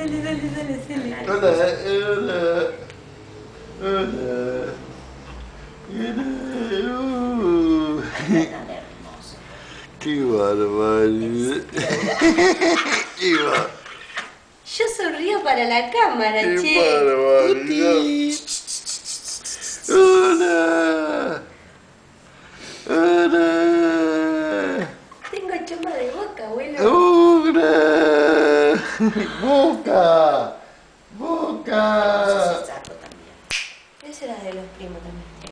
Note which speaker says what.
Speaker 1: Hola, hola.
Speaker 2: Tan hermoso.
Speaker 1: Qué barbaridad. Qué barbaridad.
Speaker 2: Yo sonrío para la cámara,
Speaker 1: Qué
Speaker 2: che.
Speaker 1: barbaridad. Hola. Hola.
Speaker 2: Tengo choma de boca, abuelo.
Speaker 1: Hola. Boca. Boca.